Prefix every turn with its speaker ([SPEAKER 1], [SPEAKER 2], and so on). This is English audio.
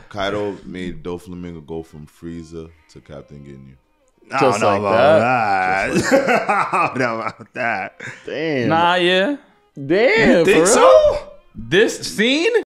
[SPEAKER 1] Kaido made Doflamingo go from Frieza to Captain Ginyu.
[SPEAKER 2] I don't know about that. I don't know about that.
[SPEAKER 3] Damn.
[SPEAKER 4] Nah, yeah.
[SPEAKER 3] Damn.
[SPEAKER 2] Think
[SPEAKER 3] for
[SPEAKER 2] so?
[SPEAKER 3] real?
[SPEAKER 4] This scene?